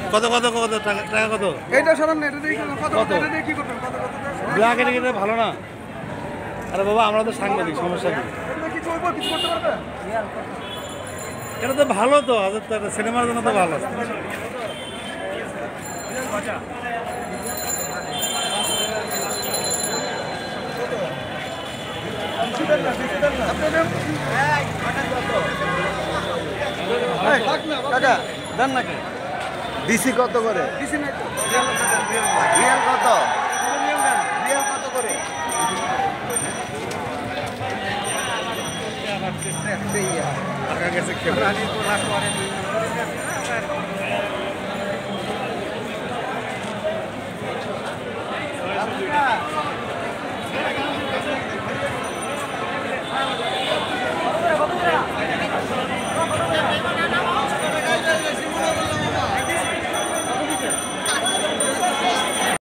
কত কত কত টাকা টাকা কত? এইটা সরান না, এটা দিয়ে কত কত এটা দিয়ে কি করবেন? কত কত ব্ল্যাক এটা কিন্তু ভালো না। আরে বাবা আমরা তো সাংবাদিক, সমস্যা কি? এটা কি করব, কিছু করতে পারবে? এটা তো ভালো তো, আজ তো সিনেমার জন্য তো ভালো। কাকা দেন নাকি? ডিসি কত করে? দিছি নাই তো। রিয়াল কত? রিয়াল কত করে? টাকা গেছে খেলে।